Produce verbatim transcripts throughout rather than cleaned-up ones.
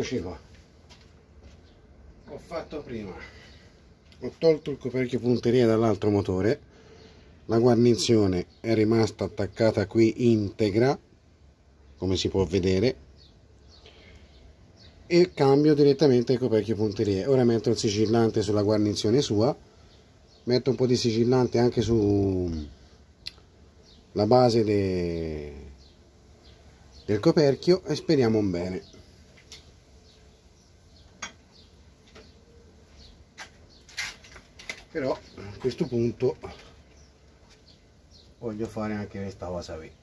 Eccoci qua. Ho fatto prima, ho tolto il coperchio punteria dall'altro motore, la guarnizione è rimasta attaccata qui integra, come si può vedere, e cambio direttamente il coperchio punteria. Ora metto il sigillante sulla guarnizione sua, metto un po' di sigillante anche su la base de... del coperchio e speriamo un bene. Però a questo punto voglio fare anche questa cosa qui.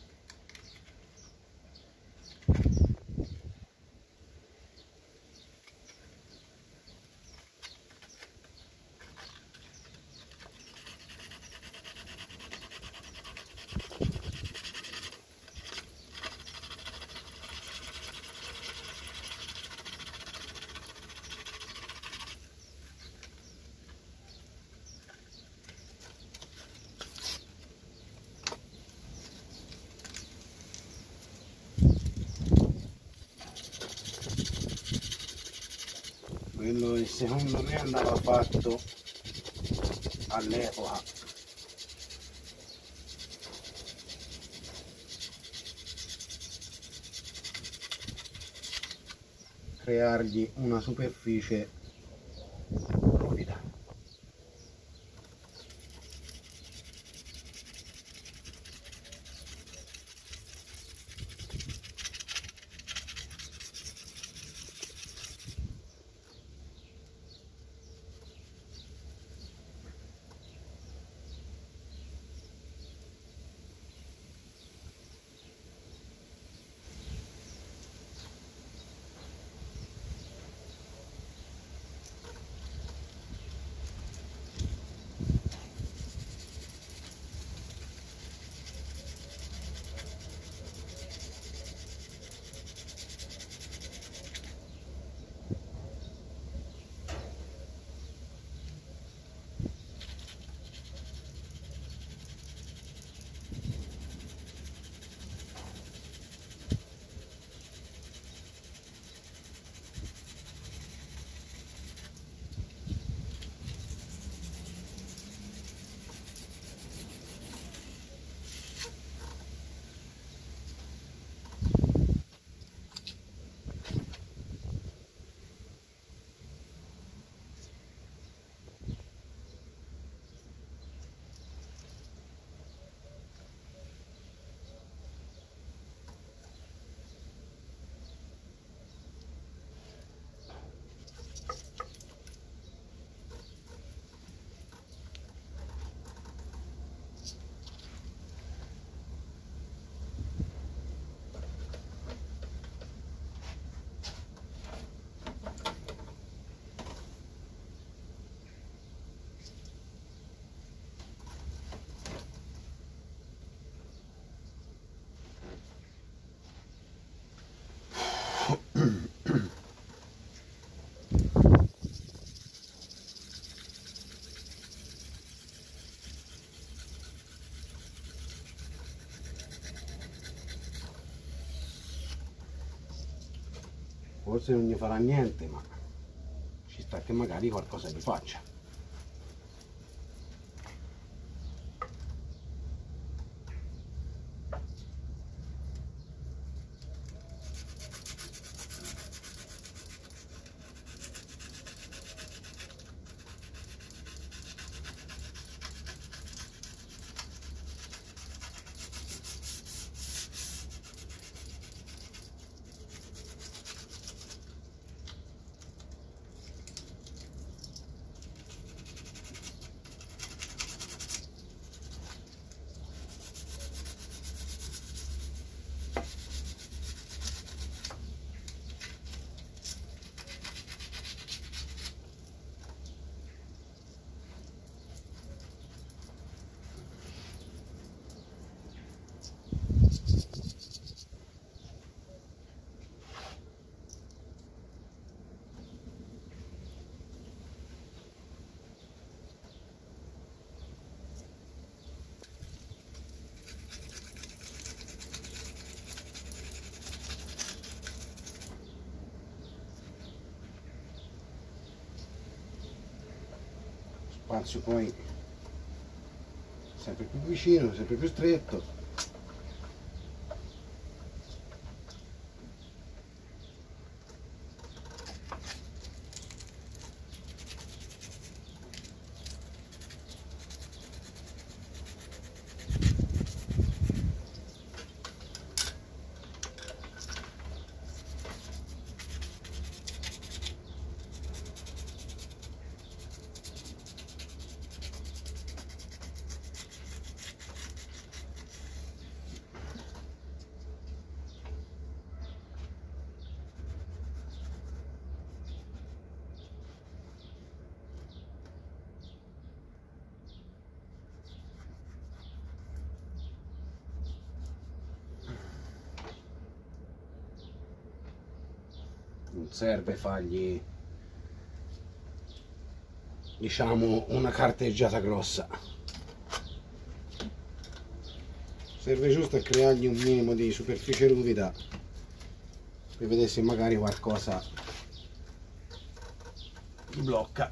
Quello che secondo me andava fatto all'epoca. Creargli una superficie ruvida. Forse non gli farà niente, ma ci sta che magari qualcosa gli faccia. spazio poi sempre più vicino, sempre più stretto. Non serve fargli, diciamo, una carteggiata grossa, serve giusto a creargli un minimo di superficie ruvida per vedere se magari qualcosa gli blocca.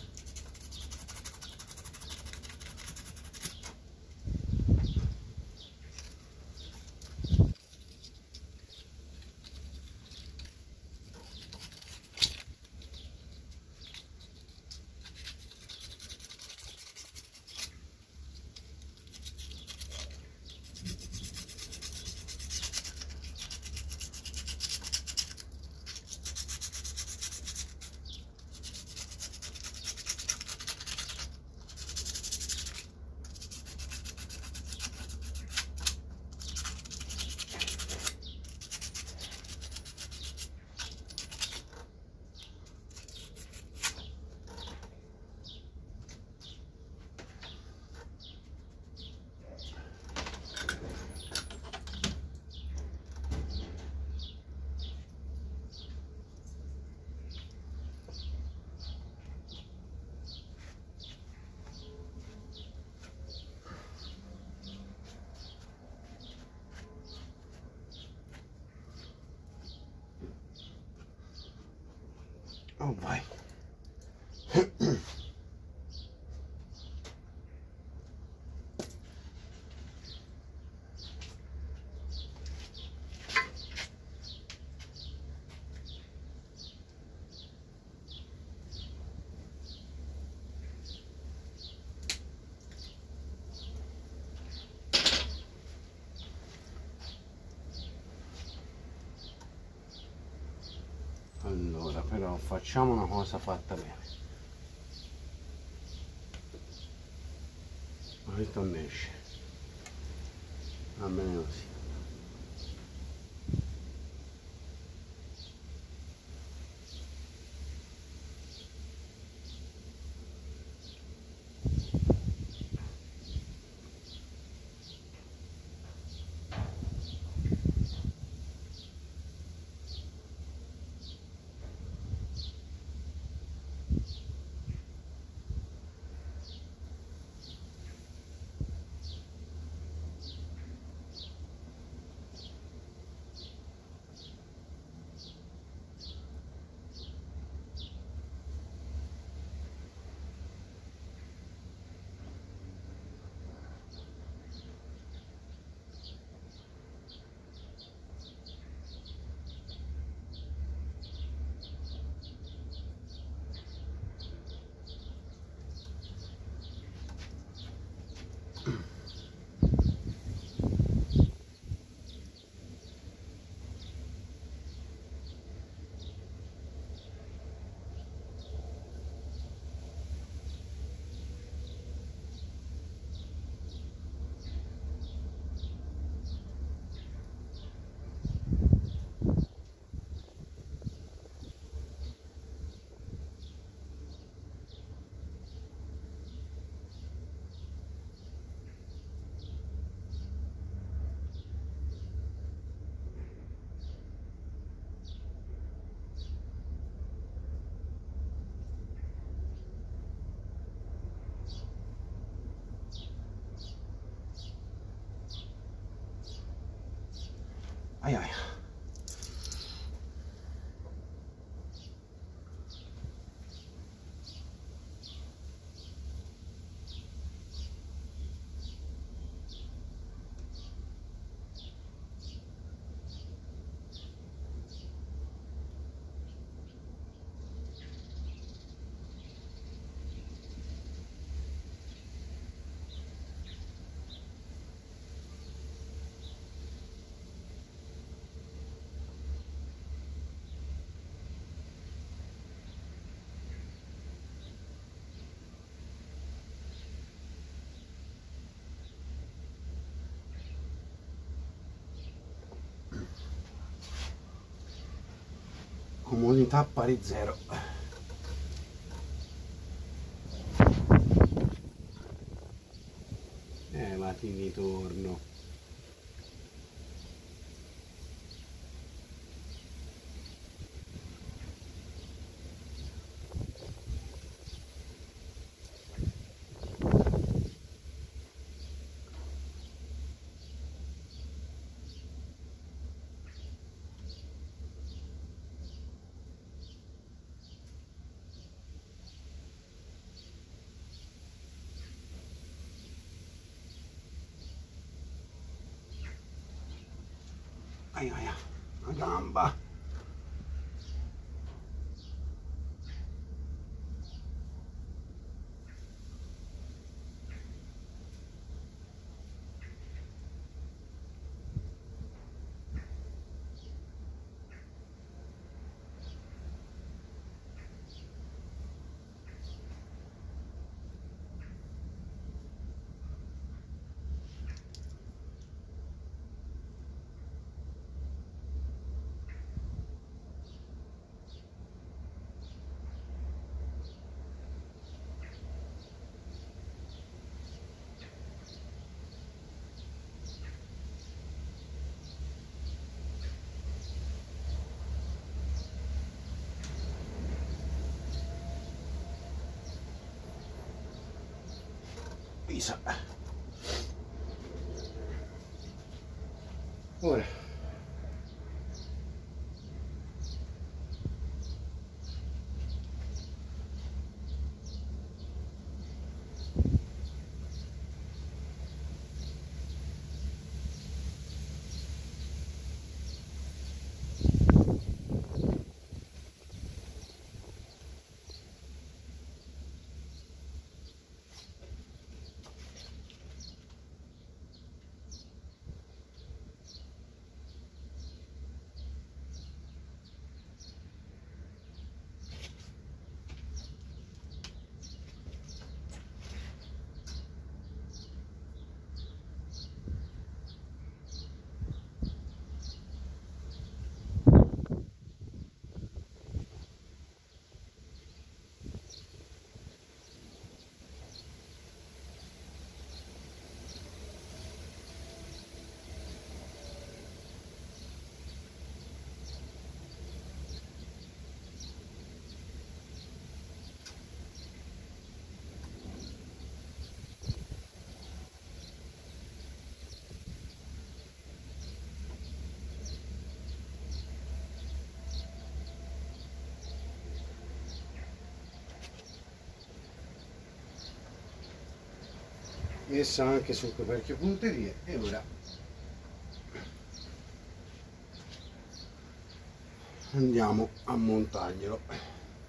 Oh vai. Allora, però facciamo una cosa fatta bene. Questo non esce. Va bene così. Ai ai. comodità pari zero. Eh, ma ti ritorno. Ai ai, la gamba. Pisa. Ora messa anche sul coperchio punterie e ora andiamo a montarglielo.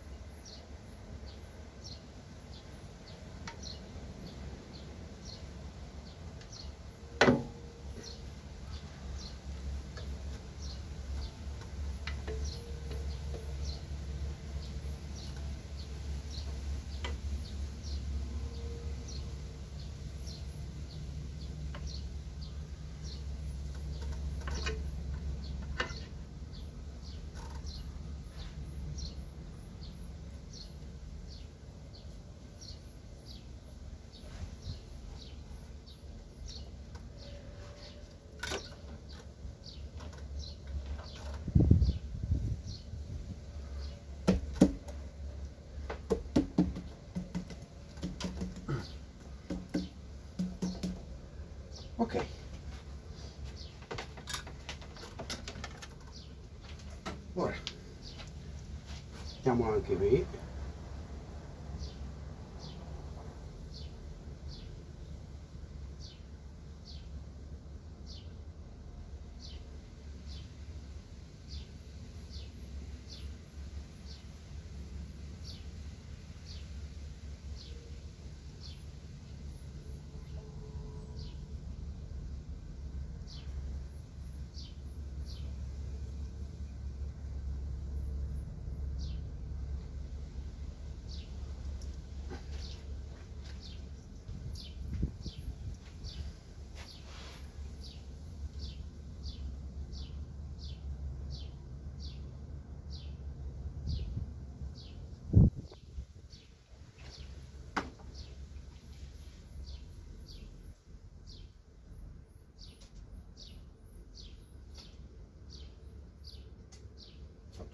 Ok, ora mettiamo anche qui.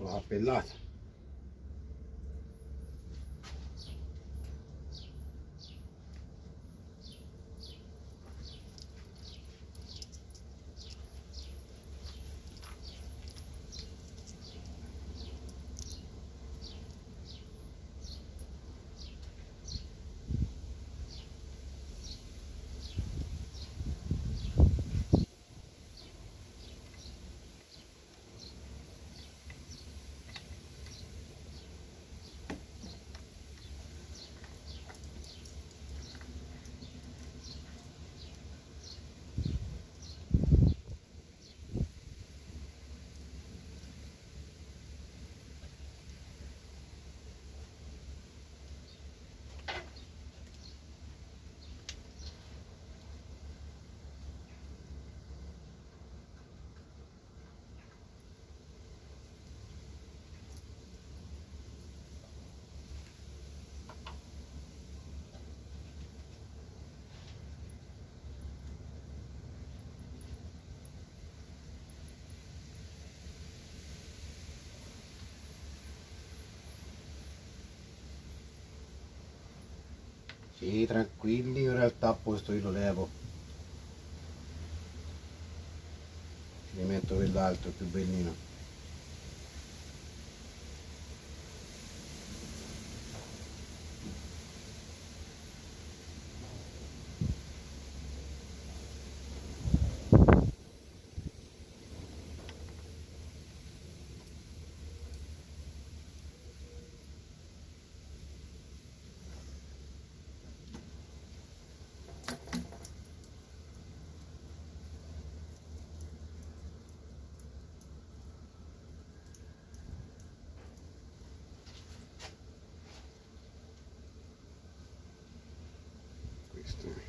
fatto la cappellata. Sì, tranquilli, in realtà a posto io lo levo. Mi metto quell'altro più bellino. Questo è.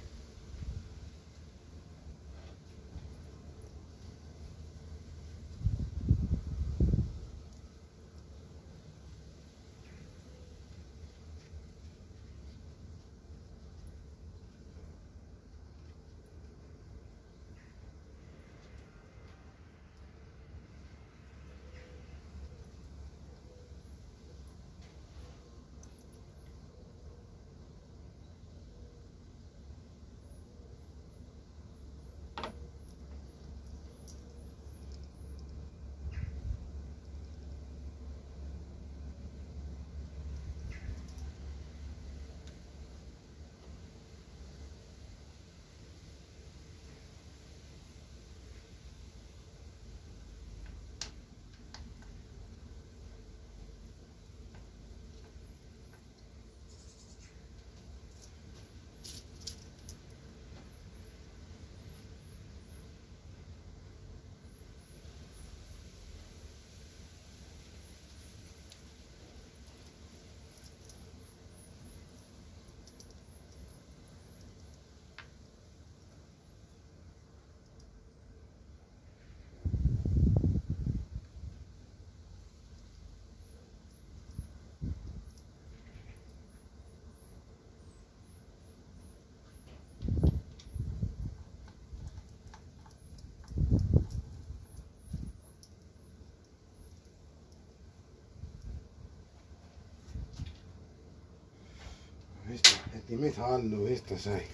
Questa è di metallo, questa sai.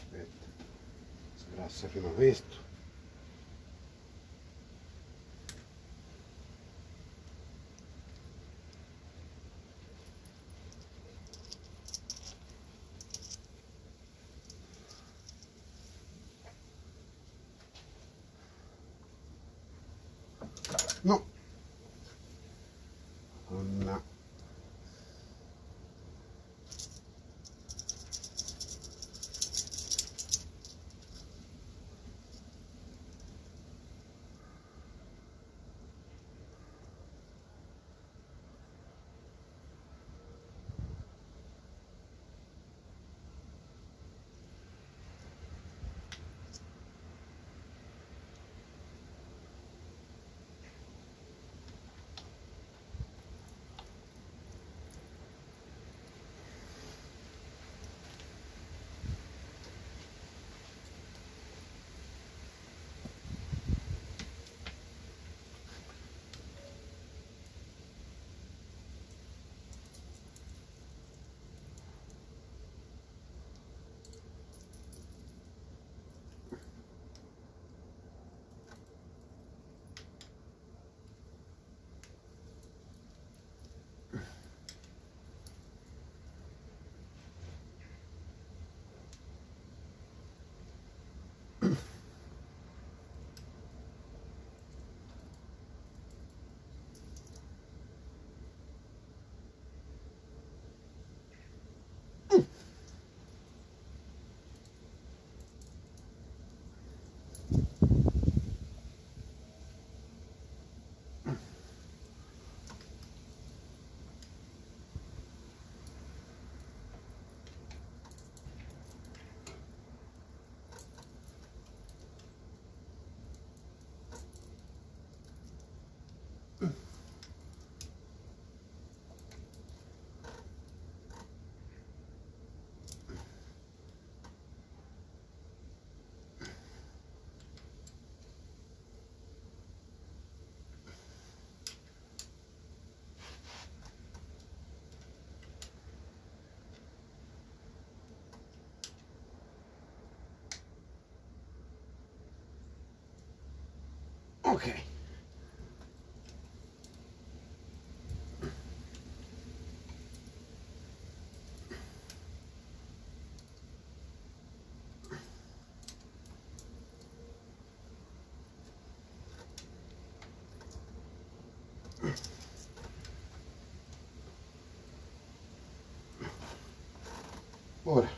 Aspetta, sgrassa prima questo. No, no. Ok. Ora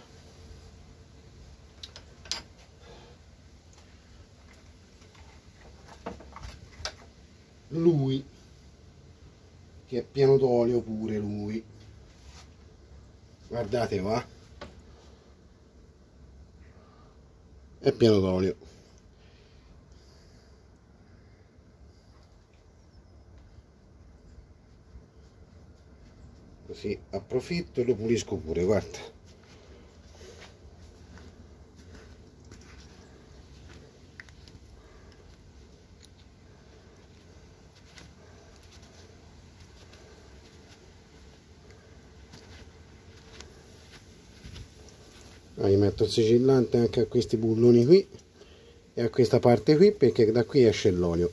lui, che è pieno d'olio pure lui, guardate va, è pieno d'olio. Così approfitto e lo pulisco pure, guarda. Gli metto il sigillante anche a questi bulloni qui e a questa parte qui, perché da qui esce l'olio.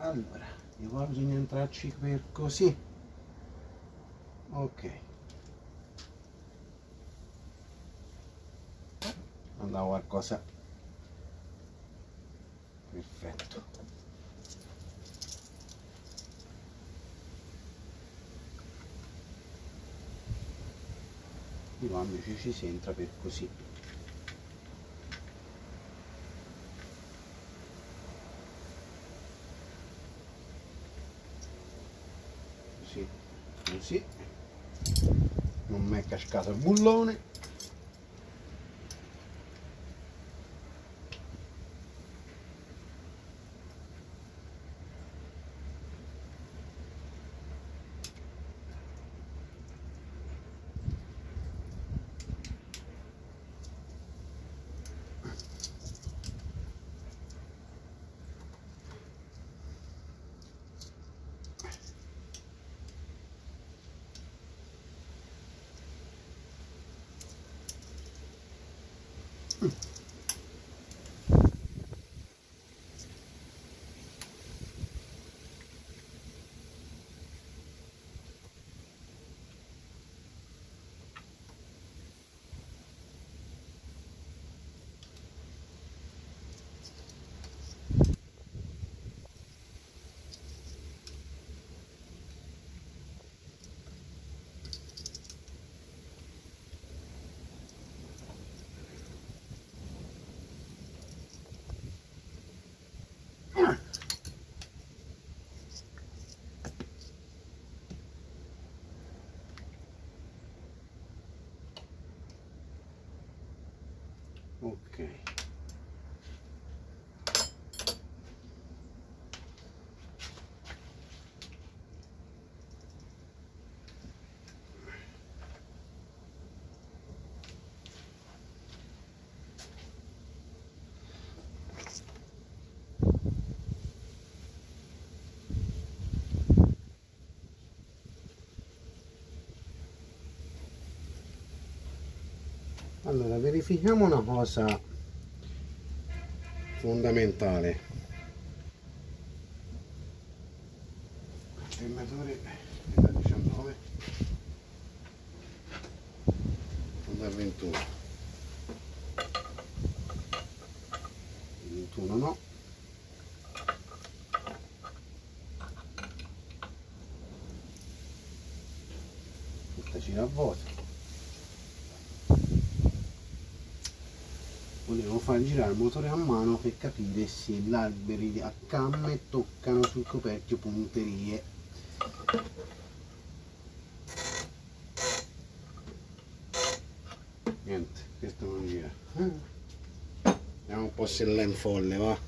Allora, io qua bisogna entrarci per così. Ok, andavo qualcosa. Perfetto. Di qua invece ci si entra per così. Così, così. Non mi è cascato il bullone. Ok. Allora, verifichiamo una cosa fondamentale. Alternatore da diciannove da ventuno. ventuno no. Tutta gira a vuoto. Volevo far girare il motore a mano per capire se gli alberi a camme toccano sul coperchio punterie. Niente, questo non gira. Vediamo un po' se l'è in folle, va.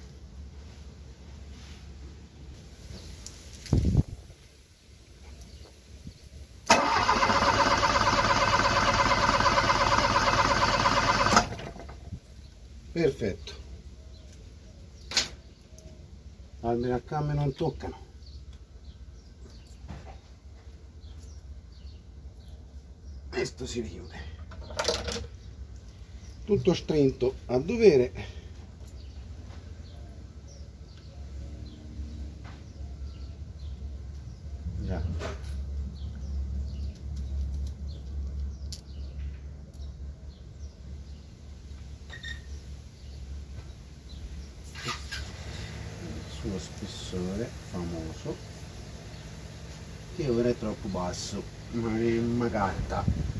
Perfetto, alberi a camme non toccano. Questo si richiude, tutto strinto a dovere. Già. Suo spessore famoso, che ora è troppo basso, ma è una carta.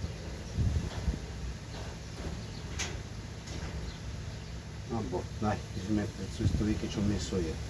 Vabbè, dai, si smette su questo lì che ci ho messo io.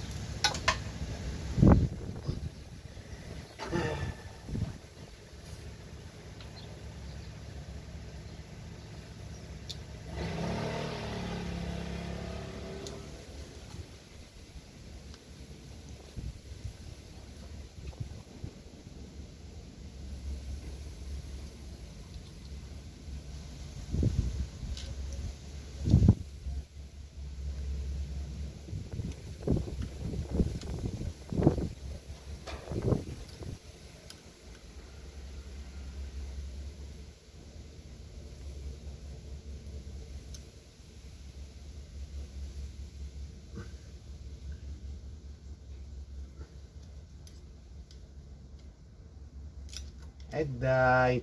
E dai,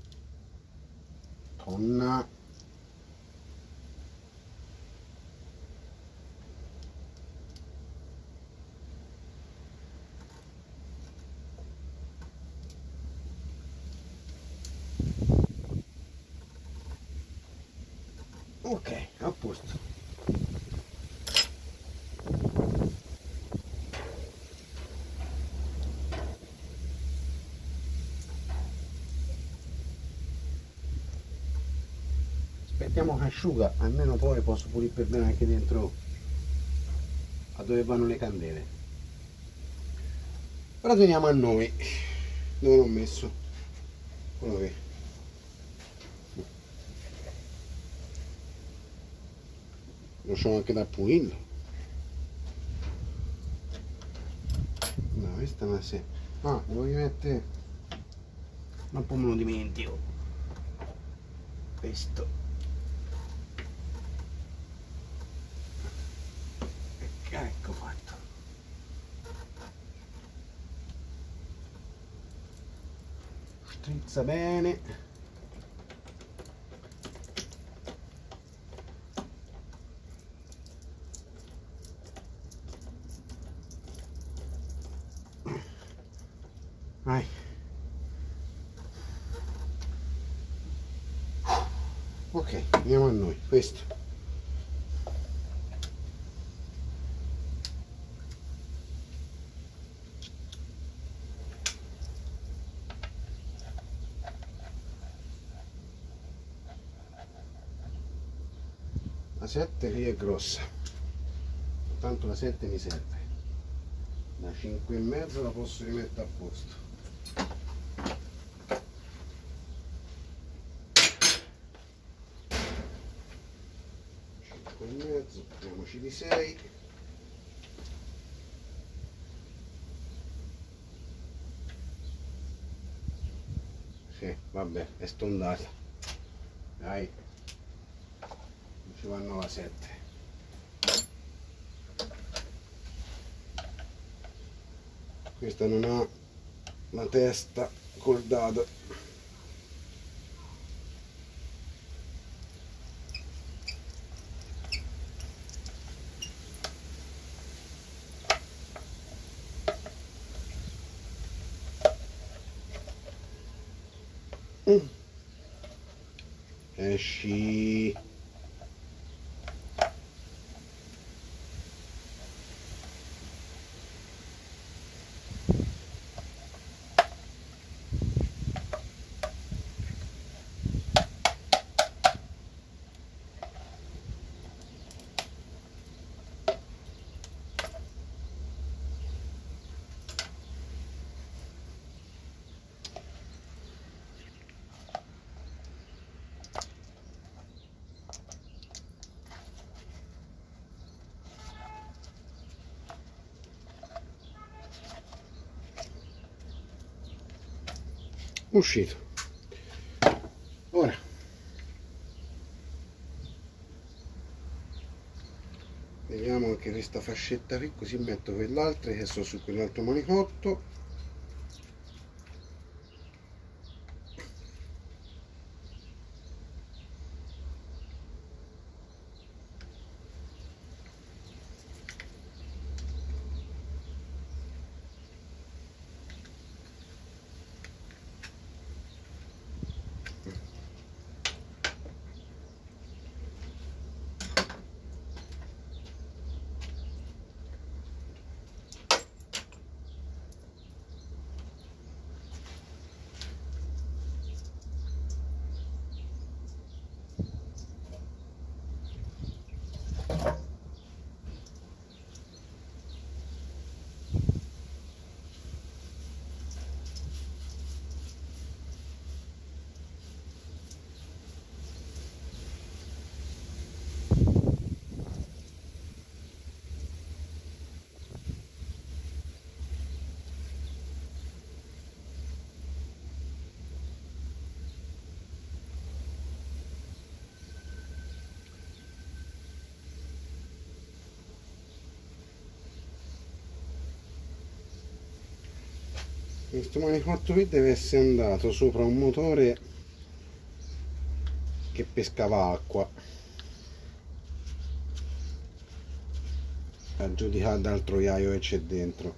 tonna. Ok, a posto. Aspettiamo che asciuga, almeno poi posso pulire per bene anche dentro a dove vanno le candele. Ora veniamo a noi, dove l'ho messo, quello che lo c'ho anche da pulirlo. No, questa è una se... ah, devo rimettere, ma poi me lo dimentico, questo. Ecco fatto. Strizza bene. Vai. Ok, andiamo a noi, questo. La sette lì è grossa, tanto la sette mi serve, da cinque e mezzo la posso rimettere a posto. cinque e mezzo, prendiamoci di sei. Sì, vabbè, è stondata, dai, non ci vanno la sette. Questa non ha la testa col dado. Mm. Esci. Uscito. Ora vediamo anche questa fascetta qui, così metto quell'altra che sto su quell'altro manicotto. questo manicotto qui deve essere andato sopra un motore che pescava acqua, a giudicare dal troiaio che c'è dentro.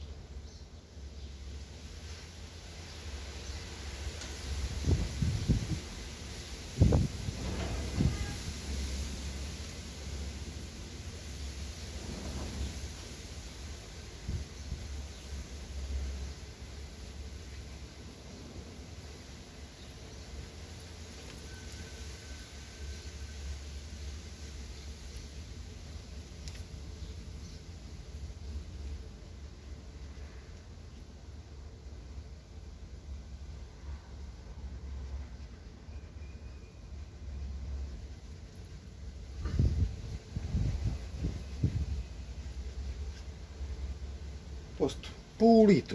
Posto pulito,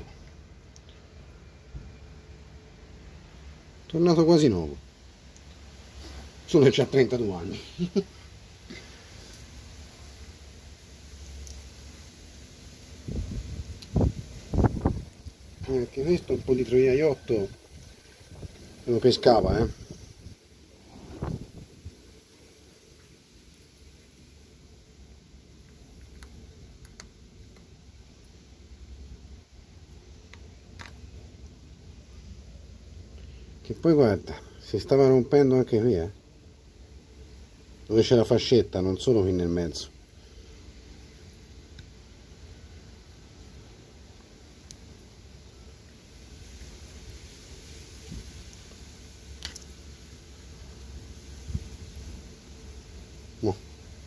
tornato quasi nuovo, solo che c'ha trentadue anni. Anche questo un po' di troiaiotto lo pescava, eh. Che poi guarda, si stava rompendo anche qui, eh. Dove c'è la fascetta, non solo qui nel mezzo. No.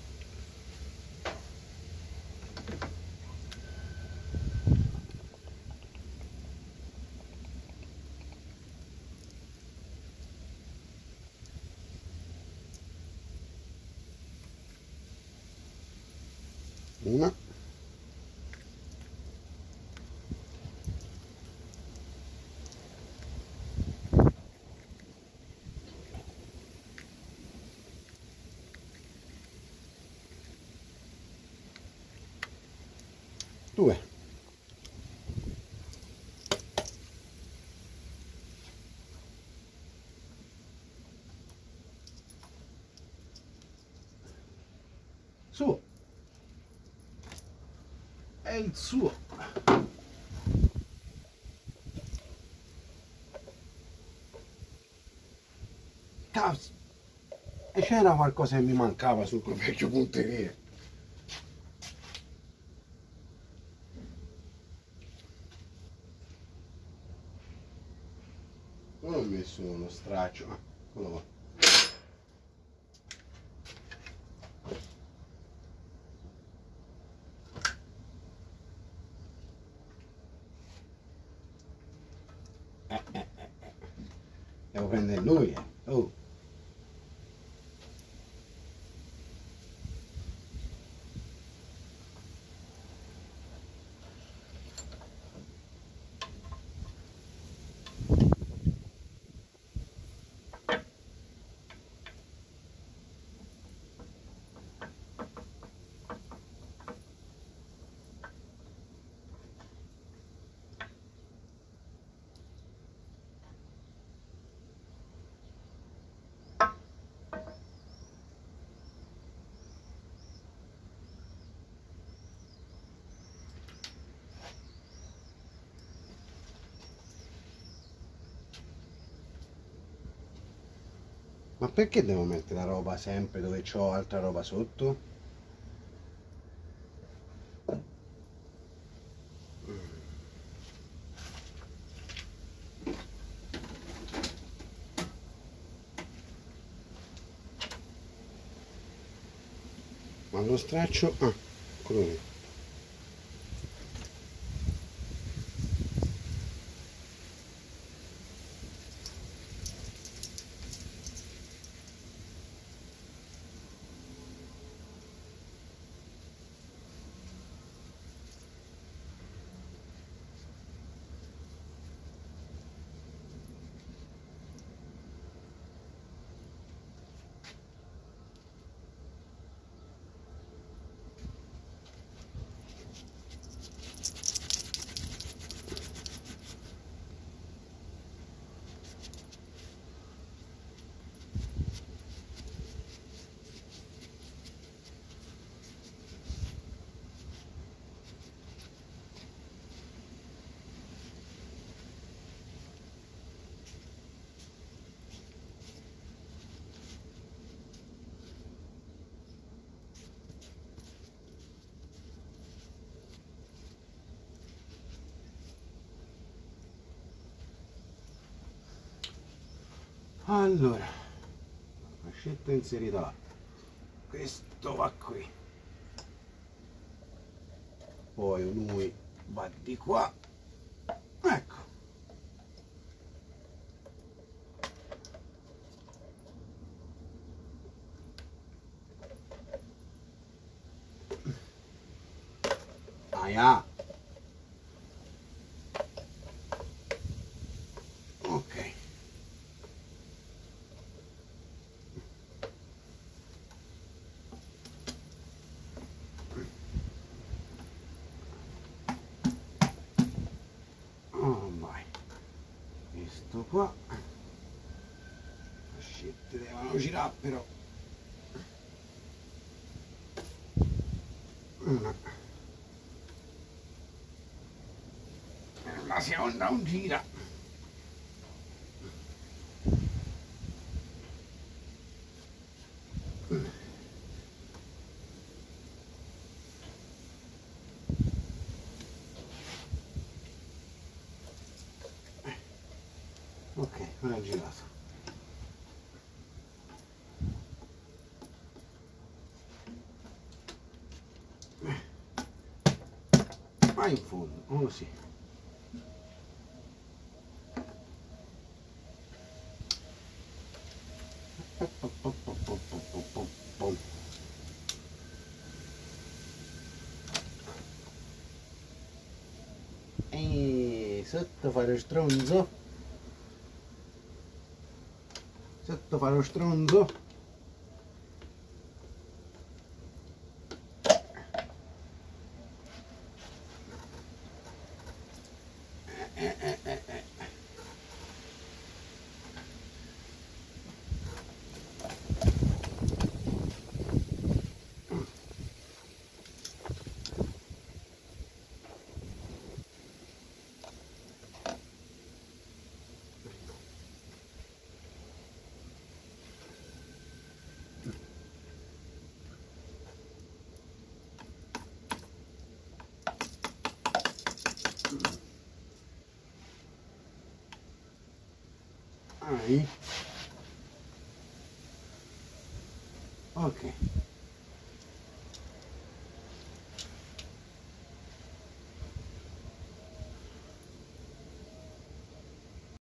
Una. Due. Su. È il suo. Cazzo. E c'era qualcosa che mi mancava sul coperchio punteria. Non ho messo lo straccio. Ah, quello va. Eh, eh, eh, eh. Devo prendere lui, eh. Oh. Ma perché devo mettere la roba sempre dove c'ho altra roba sotto? Ma lo straccio... Ah, quello lì. Allora, fascetta inserita là, questo va qui, poi lui va di qua, ecco. Aia. Ok. Oh vai. Questo qua. Le fascette devono girare però. Una. La seconda non gira. Ok, ora è girato. Vai in fondo, così. E sotto fare stronzo, sotto fare lo stronzo. Eh, eh, eh, eh. Aí. Ok.